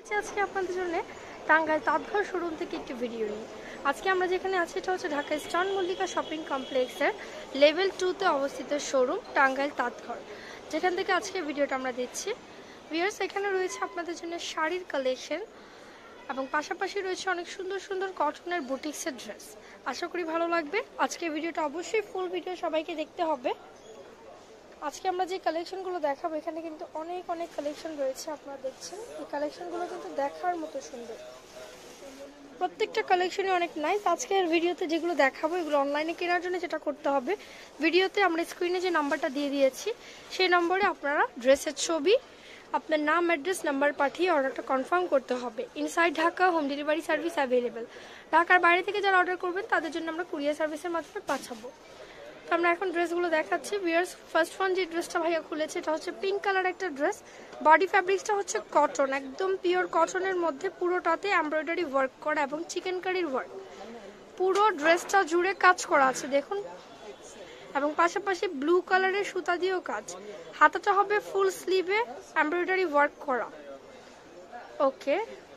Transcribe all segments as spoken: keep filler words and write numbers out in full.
এসেছি আজকে আপনাদের জন্য টাঙ্গাইল তাঁতঘর শোরুম থেকে একটি ভিডিও নিয়ে। আজকে আমরা যেখানে আছি এটা হচ্ছে ঢাকা স্টার মল্লিকা শপিং কমপ্লেক্সের লেভেল টুতে অবস্থিত শোরুম টাঙ্গাইল তাঁতঘর, যেখান থেকে আজকে ভিডিওটা আমরা দিচ্ছি। ভিউয়ার্স, এখানে রয়েছে আপনাদের জন্য শাড়ির কালেকশন এবং পাশাপাশি রয়েছে অনেক সুন্দর সুন্দর কটনের বুটিক্সের ড্রেস। আশা করি ভালো লাগবে। আজকে ভিডিওটা অবশ্যই ফুল ভিডিও সবাইকে দেখতে হবে। আজকে আমরা যে কালেকশনগুলো দেখাবো এখানে কিন্তু অনেক অনেক কালেকশন রয়েছে, আপনারা দেখছেন। এই কালেকশনগুলো কিন্তু দেখার মতো সুন্দর, প্রত্যেকটা কালেকশনই অনেক নাইস। আজকের ভিডিওতে যেগুলো দেখাবো এগুলো অনলাইনে কেনার জন্য যেটা করতে হবে, ভিডিওতে আমরা স্ক্রিনে যে নাম্বারটা দিয়ে দিয়েছি সেই নম্বরে আপনারা ড্রেসের ছবি, আপনার নাম, অ্যাড্রেস, নাম্বার পাঠিয়ে অর্ডারটা কনফার্ম করতে হবে। Inside Dhaka home delivery service available. ঢাকার বাইরে থেকে যারা অর্ডার করবেন তাদের জন্য আমরা কুরিয়ার সার্ভিসের মাধ্যমে পাঠাবো। তো আমরা এখন ড্রেসগুলো দেখাচ্ছি। ভিউয়ার্স, ফার্স্ট ওয়ান যে ড্রেসটা ভাইয়া খুলেছে এটা হচ্ছে পিঙ্ক কালার একটা ড্রেস। বডি ফ্যাব্রিক্সটা হচ্ছে কটন, একদম পিওর কটনের মধ্যে পুরোটাতে এমব্রয়ডারি ওয়ার্ক করা এবং চিকেন কারির ওয়ার্ক। পুরো ড্রেসটা জুড়ে কাজ করা আছে দেখুন, এবং পাশাপাশি ব্লু কালারের সুতা দিয়েও কাজ। হাতাটা হবে ফুল স্লিভে এমব্রয়ডারি ওয়ার্ক করা। ওকে,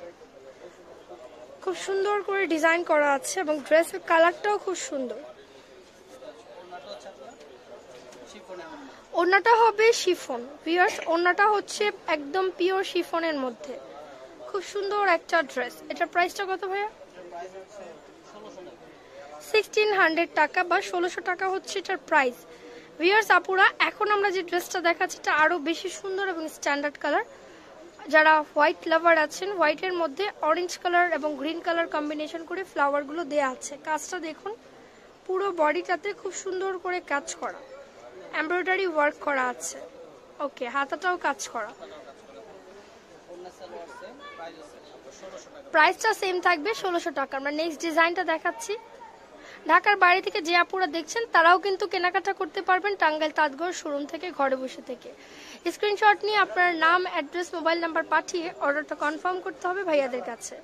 খুব সুন্দর করে ডিজাইন করা আছে এবং ড্রেসের কালারটাও খুব সুন্দর। ওড়নাটা হবে শিফন। ভিউয়ার্স, ওড়নাটা হচ্ছে একদম পিওর শিফনের মধ্যে, খুব সুন্দর একটা ড্রেস। এটার প্রাইসটা কত ভাইয়া? সিক্সটিন হান্ড্রেড টাকা বা ষোলোশো টাকা হচ্ছে এটার প্রাইস। ভিউয়ার্স আপুরা, এখন আমরা যে ড্রেসটা দেখাচ্ছি এটা আরো বেশি সুন্দর এবং স্ট্যান্ডার্ড কালার। যারা হোয়াইট লাভার আছেন, হোয়াইটের মধ্যে অরেঞ্জ কালার এবং গ্রিন কালার কম্বিনেশন করে ফ্লাওয়ারগুলো দেয়া আছে। কাজটা দেখুন, পুরো বডিটাতে খুব সুন্দর করে কাজ করা, এমব্রয়ডারি ওয়ার্ক করা আছে। ওকে, হাতাটাও কাজ করা। প্রাইসটা সেম থাকবে ষোলোশো টাকা। আমরা নেক্সট ডিজাইনটা দেখাচ্ছি। ঢাকার বাইরে থেকে যে আপুরা দেখছেন তারাও কিন্তু কেনাকাটা করতে পারবেন টাঙ্গাইল তাঁতঘর শোরুম থেকে ঘরে বসে থেকে। স্ক্রিনশট নিয়ে আপনার নাম, অ্যাড্রেস, মোবাইল নাম্বার পাঠিয়ে অর্ডারটা কনফার্ম করতে হবে ভাইয়াদের কাছে।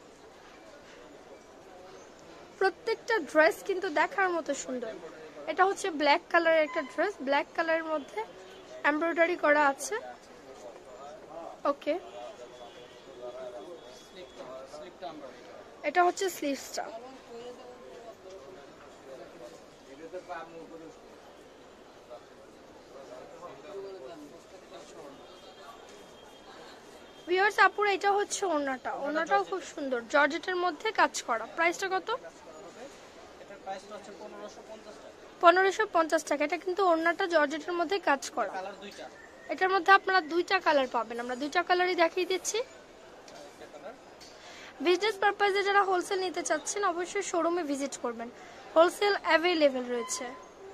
প্রত্যেকটা ড্রেস কিন্তু দেখার মতো সুন্দর। এটা হচ্ছে ব্ল্যাক কালারের একটা ড্রেস, ব্ল্যাক কালারের মধ্যে এমব্রয়ডারি করা আছে। ওকে, এটা হচ্ছে স্লিভসটা। ভিউয়ার্স আপুরা, এটা হচ্ছে ওড়নাটা। ওড়নাটাও খুব সুন্দর, জর্জেটের মধ্যে কাজ করা। প্রাইসটা কত? পনেরোশো পঞ্চাশ টাকা। এটা কিন্তু ওড়নাটা জর্জেটের মধ্যে কাজ করা। এটার মধ্যে আপনারা দুইটা কালার পাবেন, আমরা দুইটা কালারই দেখিয়ে দিচ্ছি। বিজনেস পারপাসে যারা হোলসেল নিতে চাচ্ছেন অবশ্যই শোরুমে ভিজিট করবেন, হোলসেল অ্যাভেলেবেল রয়েছে।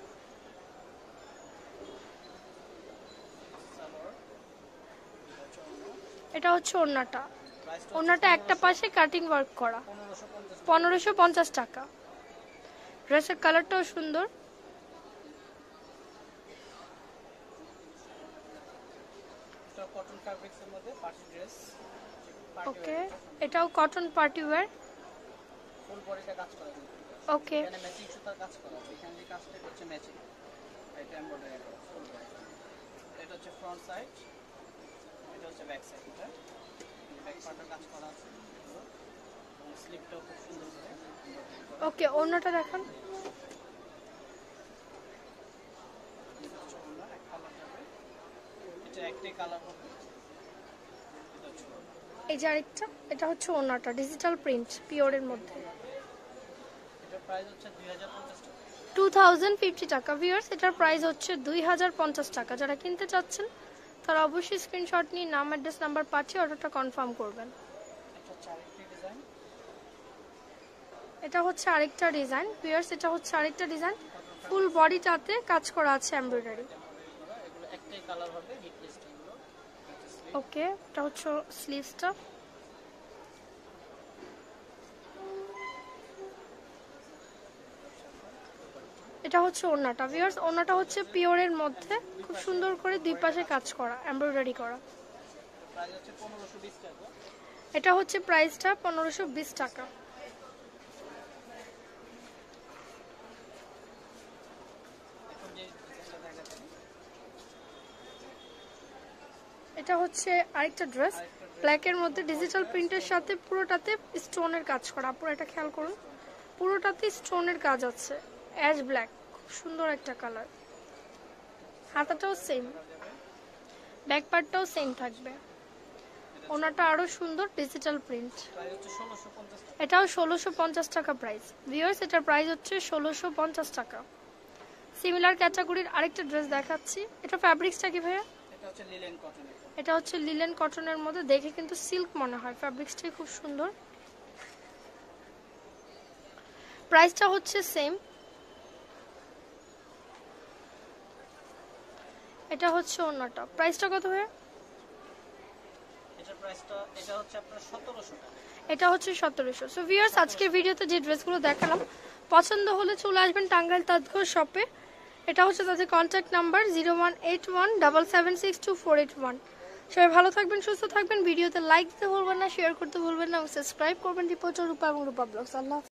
এটা হচ্ছে ওড়নাটা। ওড়নাটা একটা পাশে কাটিং ওয়ার্ক করা, পনেরোশো পঞ্চাশ টাকা। ড্রেসের কালারটাও সুন্দর। ওকে, এটাও কটন পার্টি ওয়্যার। ফুল বডিটা কাজ করা। ওকে, এখানে ম্যাচিং সুতার কাজ করা আছে। এখানে যে কাজটা হচ্ছে ম্যাচিং, এটা এমব্রয়ডারি করা ফুল বডি। এটা হচ্ছে ফ্রন্ট সাইড, এটা হচ্ছে ব্যাক সাইড। এটা ব্যাক পার্টের কাজ করা আছে এবং স্লিপটাও খুব সুন্দর করে। ওকে, ওড়নাটা দেখুন। এটা একটাই কালার হবে। এই যে আরেকটা, এটা হচ্ছে ওড়নাটা, ডিজিটাল প্রিন্ট পিওরের মধ্যে। এটার প্রাইস হচ্ছে দুই হাজার পঞ্চাশ টাকা, টু থাউজেন্ড ফিফটি টাকা। ভিউয়ার্স, এটার প্রাইস হচ্ছে দুই হাজার পঞ্চাশ টাকা। যারা কিনতে চাচ্ছেন তারা অবশ্যই স্ক্রিনশট নিয়ে নাম, অ্যাড্রেস, নাম্বার পাঠিয়ে অর্ডারটা কনফার্ম করবেন। এটা হচ্ছে আরেকটা ডিজাইন। ভিউয়ার্স, এটা হচ্ছে আরেকটা ডিজাইন, ফুল বডিটাতে কাজ করা আছে এমব্রয়ডারি। একটাই কালার হবে। ওকে, এটা হচ্ছে স্লিভসটা। এটা হচ্ছে ওড়নাটা। ভিউয়ার্স, ওড়নাটা হচ্ছে পিওরের মধ্যে খুব সুন্দর করে দুই পাশে কাজ করা, এমব্রয়ডারি করা। এটা হচ্ছে প্রাইসটা পনেরোশো বিশ টাকা। এটা হচ্ছে আরেকটা ড্রেস, ব্ল্যাকের মধ্যে ডিজিটাল প্রিন্টের সাথে পুরোটাতে স্টোনের কাজ করা। আপনারা এটা খেয়াল করুন, পুরোটাতে স্টোনের কাজ আছে। অ্যাশ ব্ল্যাক, খুব সুন্দর একটা কালার। হাতাটাও সেম, ব্যাক পার্টটাও সেম থাকবে। ওনাটা আরো সুন্দর ডিজিটাল প্রিন্ট। এটাও ষোলোশো পঞ্চাশ টাকা প্রাইস। ভিউয়ার্স, এটার প্রাইস হচ্ছে ষোলোশো পঞ্চাশ টাকা। সিমিলার ক্যাটাগরির আরেকটা ড্রেস দেখাচ্ছি। এটা ফ্যাব্রিক্সটা কি ভাইয়া? এটা হচ্ছে লিলেন কটনের। এটা হচ্ছে লিলেন কটনের মধ্যে, দেখে কিন্তু সিল্ক মনে হয়। ফ্যাব্রিক্সটাই খুব সুন্দর। প্রাইসটা হচ্ছে সেম। এটা হচ্ছে ওন্নাটা। প্রাইসটা কত ভাইয়া? এটার প্রাইসটা এটা হচ্ছে আপনার সতেরোশো টাকা। এটা হচ্ছে সতেরোশো। সো ভিউয়ার্স, আজকের ভিডিওতে যে ড্রেসগুলো দেখালাম, পছন্দ হলে চলে আসবেন টাঙ্গাইল তাঁতঘর শপে। এটা হচ্ছে তাদের contact number zero one eight one double seven six two four eight one. সবাই ভালো থাকবেন, সুস্থ থাকবেন। ভিডিওতে লাইক দিতে ভুলবেন না, শেয়ার করতে ভুলবেন না এবং সাবস্ক্রাইব করবেন রিপোর্টার রূপা এবং রূপা ব্লগস। আল্লাহ।